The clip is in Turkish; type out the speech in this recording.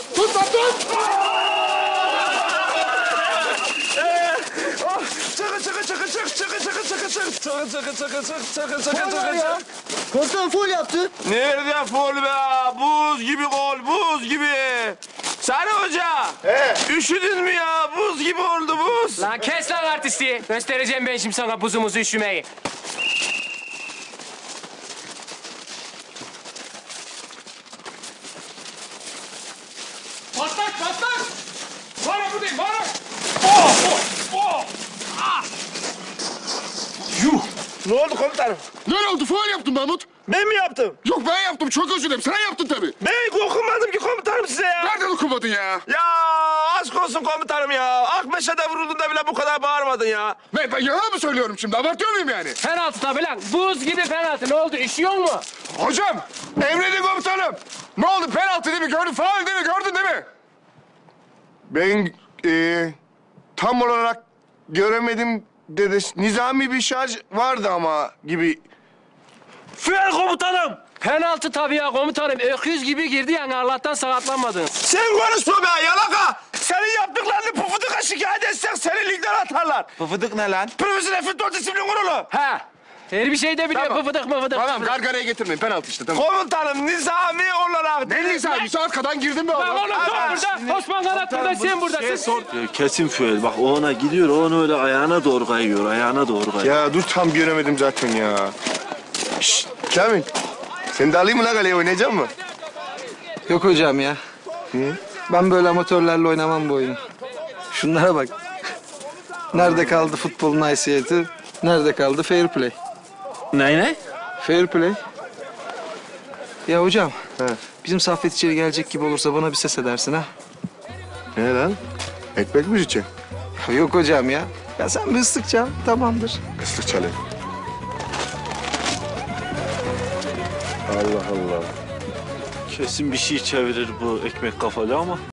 Tut lan tut! Komutanım full yaptı. Nerede fol be? Buz gibi gol, buz gibi. Sani Hoca. Üşüdün mü ya? Buz gibi oldu buz. Lan kes lan artisti. Göstereceğim ben şimdi sana buzumuzu üşümeyi. Patlak patlak! Bana buradayım bana! Yuh. Ne oldu komutanım? Ne oldu? Full yaptın Mahmut. Ben mi yaptım? Yok ben yaptım. Çok özür dilerim. Sen yaptın tabii. Ben dokunmadım ki komutanım size ya. Nereden okumadın ya? Ya aşk olsun komutanım ya. Akmeşe'de vurulduğunda bile bu kadar bağırmadın ya. Ben yalan mı söylüyorum şimdi? Abartıyor muyum yani? Penaltı tabii lan. Buz gibi penaltı. Ne oldu? Üşüyor mu? Hocam, emredin komutanım. Ne oldu? Penaltı değil mi? Gördün, faul değil mi? Gördün değil mi? Ben tam olarak göremedim dedi. Nizami bir şarj vardı ama gibi. Füer komutanım. Penaltı tabii ya komutanım. Öküz gibi girdi yani Allah'tan sakatlanmadın. Sen konuşma be yalaka. Senin yaptıklarını Pufuduk'a şikayet etsek seni ligden atarlar. Pıfıdık ne lan? Profesyonel futbol disiplin kurulu. Ha. Her bir şey de biliyor. Tamam. Fıfıdık mıfıdık. Tamam, gargaraya getirmeyin. Penaltı işte, tamam. Komutanım nizami olarak... Ne neyse, müsaade kadar girdim be Bak oğlum. oğlum sen burada. Osman Kanat burada. Sen buradasın. Kesin füel. Bak o ona gidiyor, o onu öyle ayağına doğru kayıyor, ayağına doğru kayıyor. Ya dur tam göremedim zaten ya. Şşt Kamil. Seni de alayım mı lan kaleye oynayacak mı? Yok hocam ya. Ben böyle amatörlerle oynamam bu oyunu. Şunlara bak. Nerede kaldı futbolun haysiyeti? Nerede kaldı fair play? Ne? Fair play. Ya hocam, He. bizim Saffet içeri gelecek gibi olursa bana bir ses edersin ha. Ne lan? Ekmek mi içeceksin? Yok hocam ya. Ya sen bir ıslık çal, tamamdır. Islık çalayım. Allah Allah. Kesin bir şey çevirir bu ekmek kafalı ama.